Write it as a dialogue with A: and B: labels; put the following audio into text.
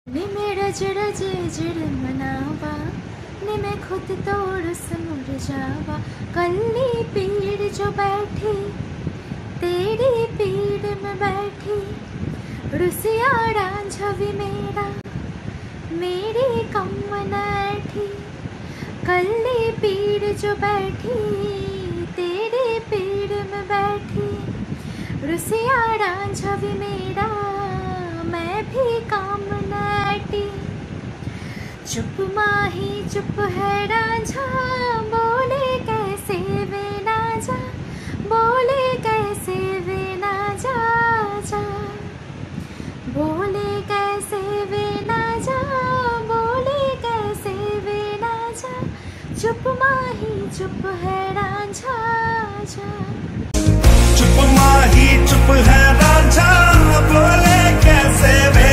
A: नी मेरा जड़ा जे जड़ मनावा, नी मैं खुद तोड़ मुड़ जावा। कल्ली पीड़ जो बैठी तेरी पीड़ में बैठी, रुसिया रांझा भी मेरा मेरी कम नैठी। कल्ली पीड़ जो बैठी तेरी पीड़ में बैठी, रुसिया रांझा भी मेरा मैं भी काम नैठी। चुप माही चुप है रांझा, बोले कैसे वे ना जा, बोले कैसे वे ना जा जा, बोले कैसे वे ना जा, बोले कैसे वे ना जा। चुप माही चुप है रांझा जा।
B: चुप माही चुप है रांझा, बोले कैसे वे